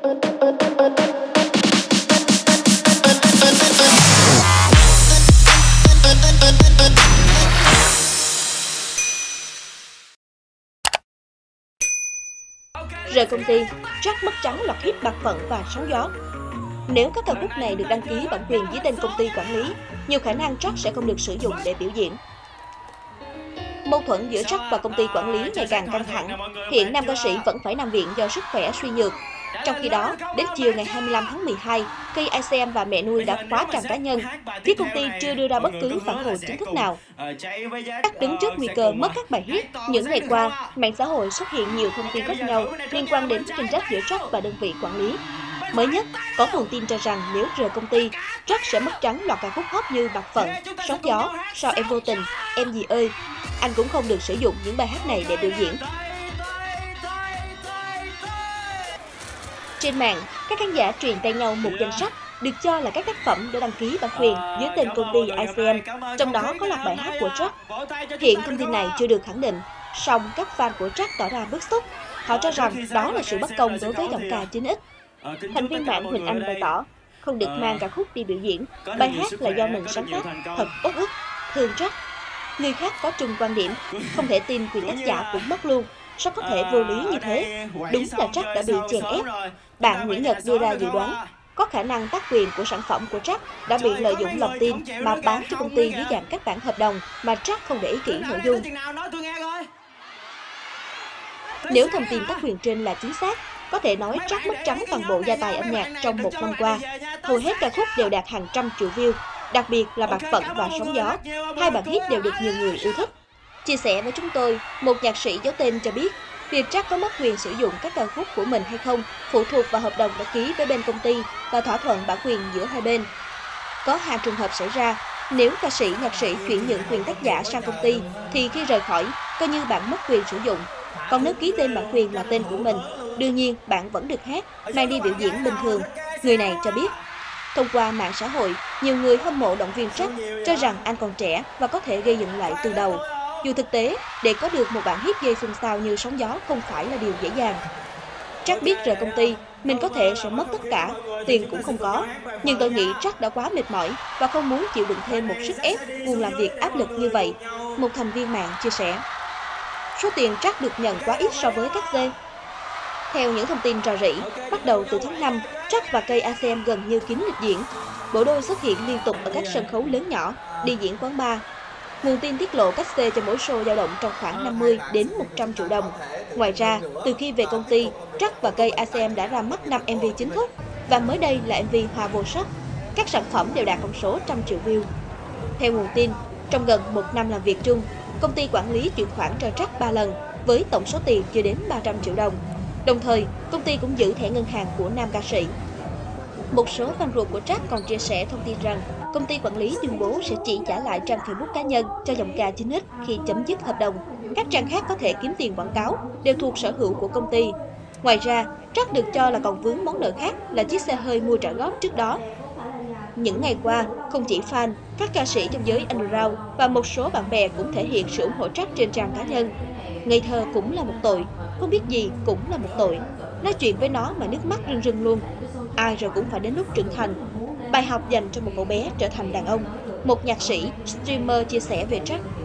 Rời công ty, Jack mất trắng loạt hit Bạc Phận và Sóng Gió. Nếu các ca khúc này được đăng ký bản quyền dưới tên công ty quản lý, nhiều khả năng Jack sẽ không được sử dụng để biểu diễn. Mâu thuẫn giữa Jack và công ty quản lý ngày càng căng thẳng. Hiện nam ca sĩ vẫn phải nằm viện do sức khỏe suy nhược. Trong khi đó, đến chiều ngày 25 tháng 12, cây ICM và mẹ nuôi đã khóa trang cá nhân. Phía công ty chưa đưa ra bất cứ phản hồi chính thức nào. Jack đứng trước nguy cơ mất các bài hit. Những ngày qua, mạng xã hội xuất hiện nhiều thông tin khác nhau liên quan đến tranh chấp giữa Jack và đơn vị quản lý. Mới nhất, có nguồn tin cho rằng nếu rời công ty, Jack sẽ mất trắng loạt ca khúc hot như Bạc Phận, Sóng Gió, Sao Em Vô Tình, Em Gì Ơi. Anh cũng không được sử dụng những bài hát này để biểu diễn. Trên mạng, các khán giả truyền tay nhau một danh sách được cho là các tác phẩm đã đăng ký bản quyền dưới tên công ty ICM, trong đó có loạt bài hát của Jack. Hiện thông tin này chưa được khẳng định, song các fan của Jack tỏ ra bức xúc. Họ cho rằng đó là sự bất công đối với giọng ca 9X. Thành viên mạng Huỳnh Anh bày tỏ, không được mang ca khúc đi biểu diễn, bài hát là do mình sáng tác, thật uất ức, thương Jack. Người khác có chung quan điểm, không thể tin quyền tác giả cũng mất luôn. Sao có thể vô lý như thế? Đúng là Jack đã bị chèn ép. Bạn Nguyễn Nhật đưa ra dự đoán, có khả năng tác quyền của sản phẩm của Jack đã bị lợi dụng lòng tin mà bán cho công ty dưới dạng các bản hợp đồng mà Jack không để ý kỹ nội dung. Nếu thông tin tác quyền trên là chính xác, có thể nói Jack mất trắng toàn bộ gia tài âm nhạc trong một năm qua. Hầu hết ca khúc đều đạt hàng trăm triệu view, đặc biệt là Bạc Phận và Sóng Gió. Hai bản hit đều được nhiều người yêu thích. Chia sẻ với chúng tôi, một nhạc sĩ giấu tên cho biết, việc Jack có mất quyền sử dụng các ca khúc của mình hay không phụ thuộc vào hợp đồng đã ký với bên công ty và thỏa thuận bản quyền giữa hai bên. Có hai trường hợp xảy ra, nếu ca sĩ, nhạc sĩ chuyển nhượng quyền tác giả sang công ty thì khi rời khỏi, coi như bạn mất quyền sử dụng. Còn nếu ký tên bản quyền là tên của mình, đương nhiên bạn vẫn được hát, mang đi biểu diễn bình thường. Người này cho biết, thông qua mạng xã hội, nhiều người hâm mộ động viên Jack, cho rằng anh còn trẻ và có thể gây dựng lại từ đầu. Dù thực tế, để có được một bản hit gây xôn xao như Sóng Gió không phải là điều dễ dàng. Jack biết rời công ty, mình có thể sẽ mất tất cả, tiền cũng không có. Nhưng tôi nghĩ Jack đã quá mệt mỏi và không muốn chịu đựng thêm một sức ép, buồn làm việc áp lực như vậy, một thành viên mạng chia sẻ. Số tiền Jack được nhận quá ít so với các dê. Theo những thông tin rò rỉ, bắt đầu từ tháng 5, Jack và cây ACM gần như kín lịch diễn. Bộ đôi xuất hiện liên tục ở các sân khấu lớn nhỏ, đi diễn quán bar. Nguồn tin tiết lộ các xê cho mỗi show dao động trong khoảng 50 đến 100 triệu đồng. Ngoài ra, từ khi về công ty, Jack và cây ACM đã ra mắt 5 MV chính thức và mới đây là MV Hoa Vô Sắc. Các sản phẩm đều đạt con số trăm triệu view. Theo nguồn tin, trong gần một năm làm việc chung, công ty quản lý chuyển khoản cho Jack 3 lần với tổng số tiền chưa đến 300 triệu đồng. Đồng thời, công ty cũng giữ thẻ ngân hàng của nam ca sĩ. Một số fan ruột của Jack còn chia sẻ thông tin rằng công ty quản lý tuyên bố sẽ chỉ trả lại trang Facebook cá nhân cho giọng ca 9X khi chấm dứt hợp đồng. Các trang khác có thể kiếm tiền quảng cáo đều thuộc sở hữu của công ty. Ngoài ra, Jack được cho là còn vướng món nợ khác là chiếc xe hơi mua trả góp trước đó. Những ngày qua, không chỉ fan, các ca sĩ trong giới underground và một số bạn bè cũng thể hiện sự ủng hộ Jack trên trang cá nhân. Ngây thơ cũng là một tội, không biết gì cũng là một tội. Nói chuyện với nó mà nước mắt rưng rưng luôn. Ai rồi cũng phải đến lúc trưởng thành. Bài học dành cho một cậu bé trở thành đàn ông. Một nhạc sĩ, streamer chia sẻ về Jack.